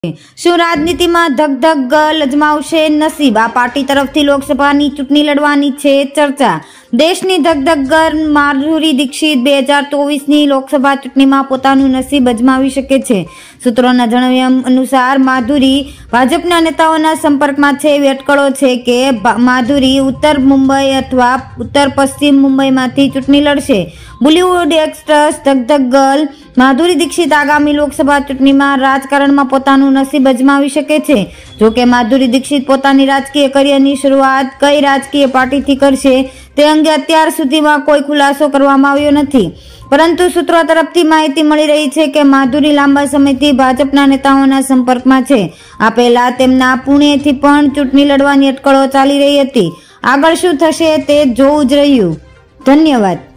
શું રાજનીતિમાં ધગધગ અજમાવશે નસીબ? આ પાર્ટી તરફથી લોકસભાની ચૂંટણી લડવાની છે ચર્ચા। દેશની ધગધગ માધુરી દીક્ષિત 2024ની લોકસભા ચૂંટણીમાં પોતાનું નસીબ અજમાવી શકે છે। સૂત્રોના જણાવ્યા અનુસાર માધુરી ભાજપના નેતાઓના સંપર્કમાં છે। એવી અટકળો છે કે માધુરી ઉત્તર મુંબઈ અથવા ઉત્તર પશ્ચિમ મુંબઈમાંથી ચૂંટણી લડશે। બોલિવૂડ એક્ટ્રેસ ધગધગ ગર્લ માધુરી દીક્ષિત આગામી લોકસભા ચૂંટણીમાં રાજકારણમાં પોતાનું નસીબ અજમાવી શકે છે। જોકે માધુરી દીક્ષિત પોતાની રાજકીય કરિયરની શરૂઆત કઈ રાજકીય પાર્ટીથી કરશે તે અંગે અત્યાર સુધીમાં કોઈ ખુલાસો કરવામાં આવ્યો નથી, પરંતુ સૂત્રો તરફથી માહિતી મળી રહી છે કે માધુરી લાંબા સમયથી ભાજપના નેતાઓના સંપર્કમાં છે। આ પહેલા તેમના પુણેથી પણ ચૂંટણી લડવાની અટકળો ચાલી રહી હતી। આગળ શું થશે તે જોવું જ રહ્યું। ધન્યવાદ।